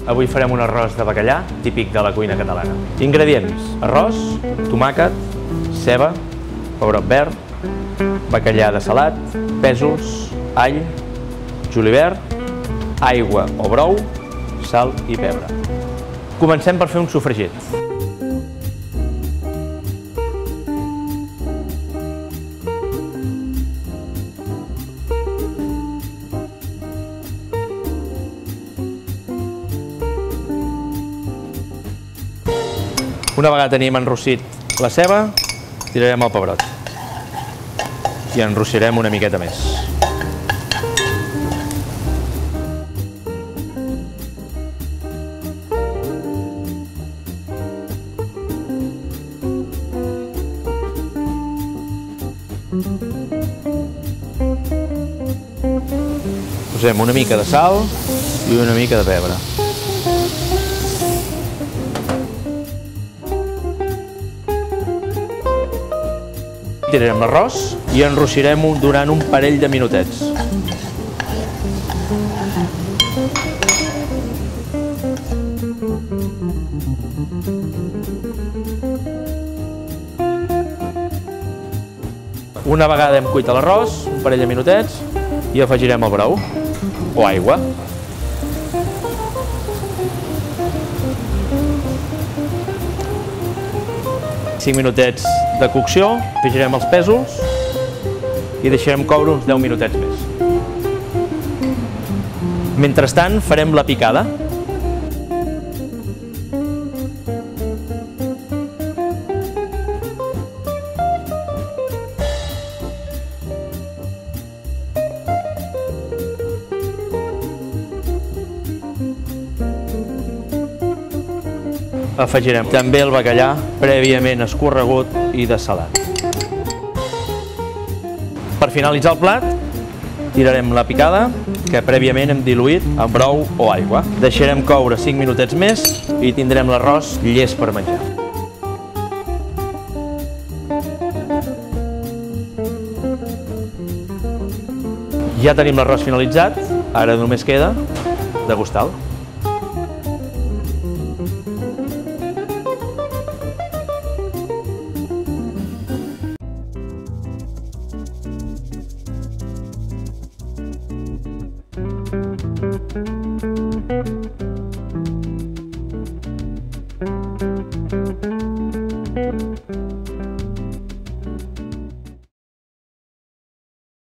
Avui farem un arròs de bacallà, típic de la cuina catalana. Ingredients: arròs, tomàquet, ceba, pebrot verd, bacallà dessalat, pèsols, all, julivert, aigua o brou, sal i pebre. Comencem per fer un sofregit. Una vegada tenim enrossit la ceba, tirarem el pebrot i enrossirem una miqueta més. Posem una mica de sal i una mica de pebre. Tirarem l'arròs i enrossirem durant un parell de minutets. Una vegada hem cuit l'arròs, un parell de minutets, i afegirem el brou o aigua. Cinc minutets de cocció, afegirem els pèsols i deixarem coure uns 10 minutets més. Mentrestant farem la picada. Afegirem també el bacallà prèviament escorregut i dessalat. Per finalitzar el plat, tirarem la picada que prèviament hem diluït amb brou o aigua. Deixarem coure 5 minutets més i tindrem l'arròs llest per menjar. Ja tenim l'arròs finalitzat, ara només queda degustar-lo.